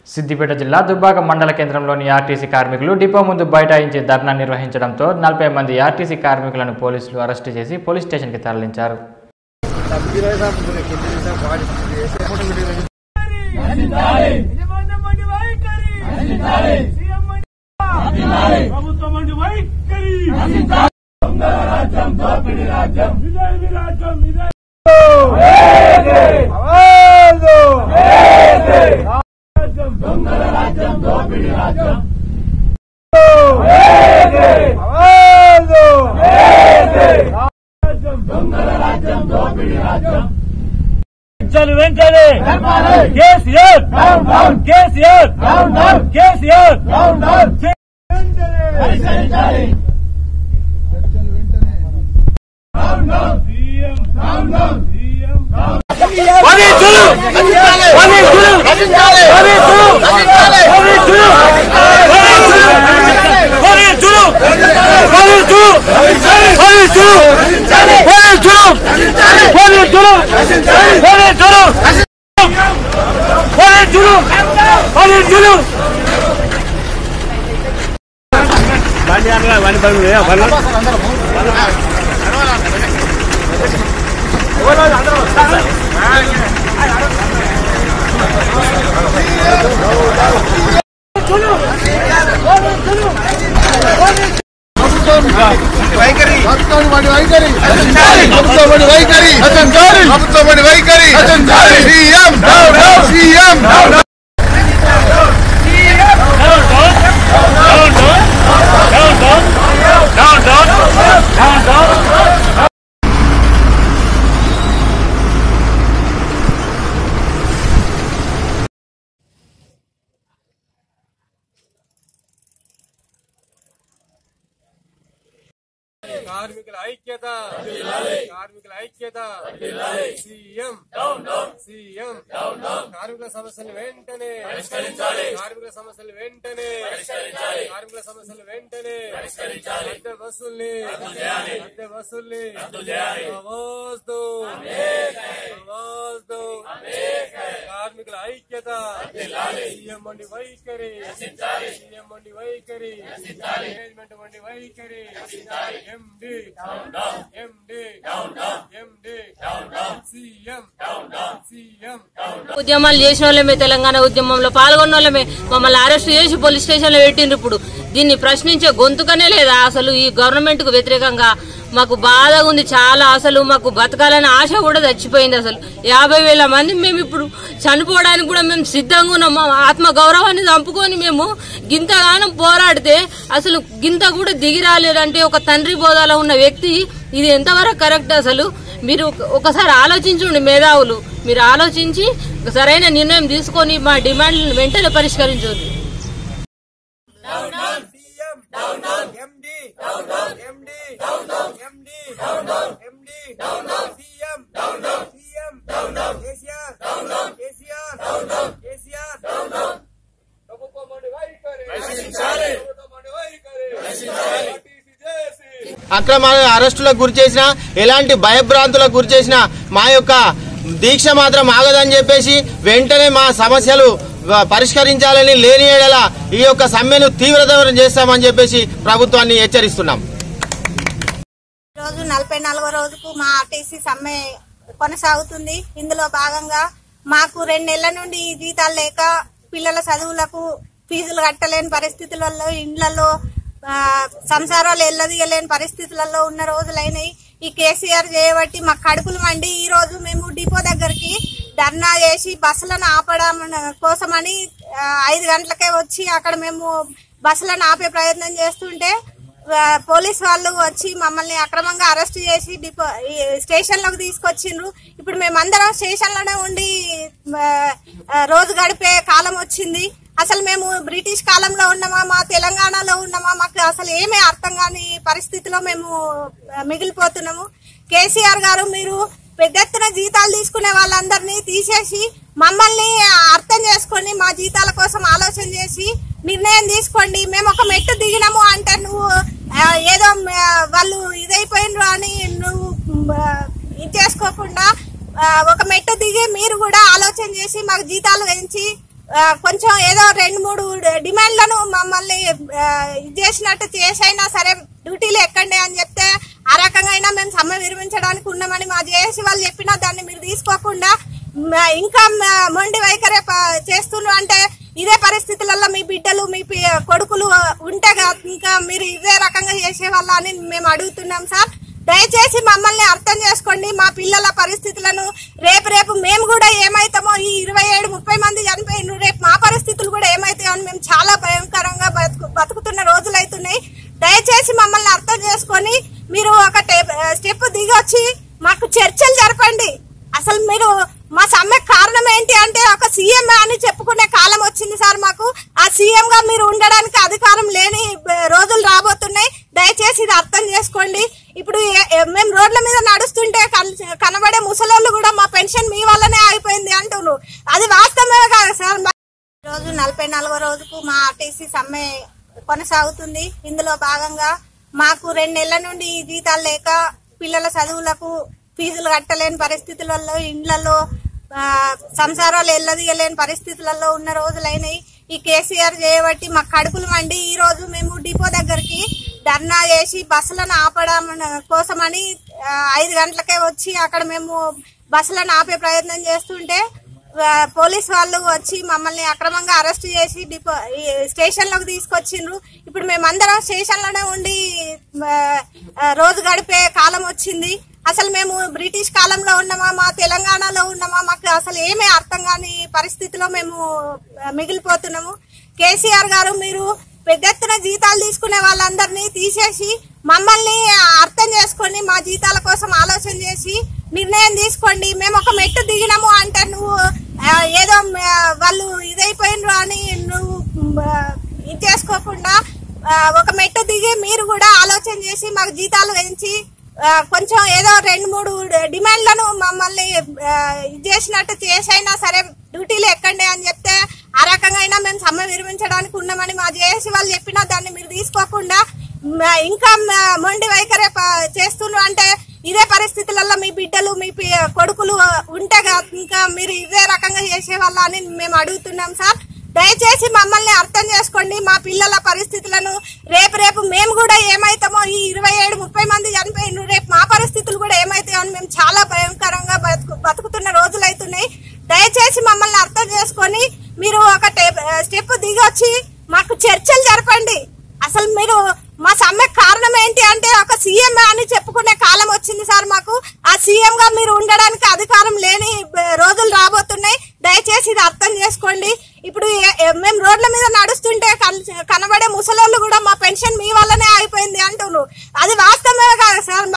సిద్దిపేట జిల్లా దుబ్బాక మండల కేంద్రంలోని ఆర్టీసీ కార్మికులు డిపో ముందు బైఠాయించి ధర్నా నిర్వహించడంతో 40 మంది ఆర్టీసీ కార్మికులను పోలీసులు అరెస్టు చేసి పోలీస్ స్టేషన్కి తరలించారు. వెంటనే కేసీఆర్ కేసీఆర్ కేసీఆర్ కార్మికుల ఐక్యత కార్మికుల ఐక్యత సీఎం సీఎం కార్మికుల సమస్యలు వెంటనే కార్మికుల సమస్యలు వెంటనే కార్మికుల సమస్యలు వెంటనే అద్దె వసూల్ని అద్దె వసూల్ని ఆవాజ్ దో కార్మికుల ఐక్యత సీఎం వండి వైఖరి సీఎం వండి వైఖరి మేనేజ్మెంట్ వండి వైఖరి ఎండి ఎండి ఎండి సీఎం సీఎం ఉద్యమాలు చేసిన వాళ్ళమే, తెలంగాణ ఉద్యమంలో పాల్గొన్న వాళ్ళమే మమ్మల్ని అరెస్ట్ చేసి పోలీస్ స్టేషన్ లో పెట్టిండ్రు. ఇప్పుడు దీన్ని ప్రశ్నించే గొంతుకనే లేదా? అసలు ఈ గవర్నమెంట్ కు వ్యతిరేకంగా మాకు బాధగా ఉంది చాలా. అసలు మాకు బతకాలనే ఆశ కూడా చచ్చిపోయింది. అసలు 50,000 మంది మేము ఇప్పుడు చనిపోవడానికి కూడా మేము సిద్ధంగా ఉన్నాం. ఆత్మ గౌరవాన్ని చంపుకొని మేము గింతగానం పోరాడితే అసలు గింత కూడా దిగి రాలేదంటే ఒక తండ్రి బోధాలో ఉన్న వ్యక్తి ఇది ఎంతవరకు కరెక్ట్? అసలు మీరు ఒకసారి ఆలోచించండి మేధావులు, మీరు ఆలోచించి సరైన నిర్ణయం తీసుకొని మా డిమాండ్లను వెంటనే పరిష్కరించండి. అక్రమ అరెస్టులకు గురి చేసిన, ఎలాంటి భయభ్రాంతులకు గురి చేసిన మా యొక్క దీక్ష మాత్రం ఆగదని చెప్పేసి వెంటనే మా సమస్యలు పరిష్కరించాలని, లేని ఏడల ఈ యొక్క సమ్మెను తీవ్రతరం చేస్తామని చెప్పేసి ప్రభుత్వాన్ని హెచ్చరిస్తున్నాం. రోజు 44వ రోజుకు మా ఆర్టీసీ సమ్మె కొనసాగుతుంది. ఇందులో భాగంగా మాకు 2 నెలల నుండి జీతాలు లేక పిల్లల చదువులకు ఫీజులు కట్టలేని పరిస్థితులలో, ఇండ్లలో సంసారాలు ఎల్లదిగలేని పరిస్థితులలో ఉన్న రోజులైనవి. ఈ కేసీఆర్ చేయబట్టి మా కడుపులు మండి ఈ రోజు మేము డిపో దగ్గరికి ధర్నా చేసి బస్సులను ఆపడం కోసమని 5 గంటలకే వచ్చి అక్కడ మేము బస్సులను ఆపే ప్రయత్నం చేస్తుంటే పోలీస్ వాళ్ళు వచ్చి మమ్మల్ని అక్రమంగా అరెస్ట్ చేసి డిపో స్టేషన్ లోకి తీసుకొచ్చిండ్రు. ఇప్పుడు మేమందరం స్టేషన్ లోనే ఉండి రోజు గడిపే కాలం వచ్చింది. అసలు మేము బ్రిటిష్ కాలంలో ఉన్నామా, మా తెలంగాణలో ఉన్నామా, మాకు అసలు ఏమీ అర్థం కాని పరిస్థితిలో మేము మిగిలిపోతున్నాము. కేసీఆర్ గారు మీరు పెద్ద ఎత్తున జీతాలు తీసుకునే వాళ్ళందరినీ తీసేసి మమ్మల్ని అర్థం చేసుకొని మా జీతాల కోసం ఆలోచన చేసి నిర్ణయం తీసుకోండి. మేము ఒక మెట్టు దిగినాము అంటే నువ్వు ఏదో వాళ్ళు ఇదైపోయినరు అని నువ్వు ఇది చేసుకోకుండా ఒక మెట్టు దిగి మీరు కూడా ఆలోచన చేసి మాకు జీతాలు పెంచి కొంచెం ఏదో 2-3 డిమాండ్లను మమ్మల్ని చేసినట్టు చేసైనా సరే డ్యూటీలు ఎక్కండి అని చెప్తే ఆ రకంగా అయినా మేము సమ్మె విరమించడానికి ఉన్నామని మా జేఏసీ వాళ్ళు చెప్పినా దాన్ని మీరు తీసుకోకుండా ఇంకా మొండి వైఖరి చేస్తున్నారు. అంటే ఇదే పరిస్థితులలో మీ బిడ్డలు మీ కొడుకులు ఉంటే ఇంకా మీరు ఇదే రకంగా చేసేవాళ్ళ అని మేము అడుగుతున్నాం సార్. దయచేసి మమ్మల్ని అర్థం చేసుకోండి. మా పిల్లల పరిస్థితులను రేపు మేము కూడా ఏమైతామో, ఈ 27-30 మంది చనిపోయిన రేపు మా పరిస్థితులు కూడా ఏమైతాయో అని మేము చాలా భయంకరంగా బతుకుతున్న రోజులు అవుతున్నాయి. దయచేసి మమ్మల్ని అర్థం చేసుకొని మీరు ఒక స్టెప్ దిగొచ్చి మాకు చర్చలు జరపండి. అసలు మీరు మా సమ్మె కారణం ఏంటి అంటే ఒక సీఎం అని చెప్పుకునే కాలం వచ్చింది సార్. మాకు ఆ సీఎం గా మీరు ఉండడానికి అధికారం లేని రోజులు రాబోతున్నాయి. దయచేసి ఇది అర్థం చేసుకోండి. ఇప్పుడు మేము రోడ్ల మీద నడుస్తుంటే కనబడే ముసలోళ్ళు కూడా మా పెన్షన్ మీ వల్లనే ఆగిపోయింది అంటున్నారు. అది వాస్తవమే కాదు సార్. రోజు 44వ రోజుకు మా ఆర్టీసీ సమ్మె కొనసాగుతుంది. ఇందులో భాగంగా మాకు 2 నెలల నుండి జీతాలు లేక పిల్లల చదువులకు ఫీజులు కట్టలేని పరిస్థితులలో, ఇండ్లలో సంసారాలు ఎల్లదీయలేని పరిస్థితులలో ఉన్న రోజులైనవి. ఈ కేసీఆర్ చేయబట్టి మా కడుపులు మండి ఈ రోజు మేము డిపో దగ్గరికి ధర్నా చేసి బస్సులను ఆపడం కోసమని 5 గంటలకే వచ్చి అక్కడ మేము బస్సులను ఆపే ప్రయత్నం చేస్తుంటే పోలీస్ వాళ్ళు వచ్చి మమ్మల్ని అక్రమంగా అరెస్ట్ చేసి స్టేషన్ లోకి తీసుకొచ్చిండ్రు. ఇప్పుడు మేమందరం స్టేషన్ లోనే ఉండి రోజు గడిపే కాలం వచ్చింది. అసలు మేము బ్రిటిష్ కాలంలో ఉన్నామా, మా తెలంగాణలో ఉన్నామా, మాకు అసలు ఏమీ అర్థం కాని పరిస్థితిలో మేము మిగిలిపోతున్నాము. కేసీఆర్ గారు మీరు పెద్ద ఎత్తున జీతాలు తీసుకునే వాళ్ళందరినీ తీసేసి మమ్మల్ని అర్థం చేసుకొని మా జీతాల కోసం ఆలోచన చేసి నిర్ణయం తీసుకోండి. మేము ఒక మెట్టు దిగినాము అంటే నువ్వు ఏదో వాళ్ళు ఇదైపోయినరు అని నువ్వు ఇది చేసుకోకుండా ఒక మెట్టు దిగి మీరు కూడా ఆలోచన చేసి మాకు జీతాలు పెంచి కొంచెం ఏదో 2-3 డిమాండ్లను మమ్మల్ని చేసినట్టు చేసైనా సరే డ్యూటీలు ఎక్కండి అని చెప్తే ఆ రకంగా అయినా మేము సమ్మె విరమించడానికి ఉన్నామని మా జేఏసీ వాళ్ళు చెప్పినా దాన్ని మీరు తీసుకోకుండా ఇంకా మొండి వైఖరి చేస్తున్నారు. అంటే ఇదే పరిస్థితులలో మీ బిడ్డలు మీ కొడుకులు ఉంటే ఇంకా మీరు ఇదే రకంగా చేసేవాళ్ళ అని మేము అడుగుతున్నాం సార్. దయచేసి మమ్మల్ని అర్థం చేసుకోండి. మా పిల్లల పరిస్థితులను రేపు మేము కూడా ఏమైతామో, ఈ 27-30 మంది చనిపోయిన రేపు మా పరిస్థితులు కూడా ఏమైతాయో అని మేము చాలా భయంకరంగా బతుకుతున్న రోజులు అవుతున్నాయి. దయచేసి మమ్మల్ని అర్థం చేసుకొని మీరు ఒక స్టెప్ దిగొచ్చి మాకు చర్చలు జరపండి. అసలు మీరు మా సమ్మె కారణం ఏంటి అంటే ఒక సీఎం అని చెప్పుకునే కాలం వచ్చింది సార్. మాకు ఆ సీఎం గా మీరు ఉండడానికి అధికారం లేని రోజులు రాబోతున్నాయి. దయచేసి ఇది అర్థం చేసుకోండి. ఇప్పుడు మేము రోడ్ల మీద నడుస్తుంటే కనబడే ముసలోళ్ళు కూడా మా పెన్షన్ మీ వల్లనే ఆగిపోయింది అంటున్నారు.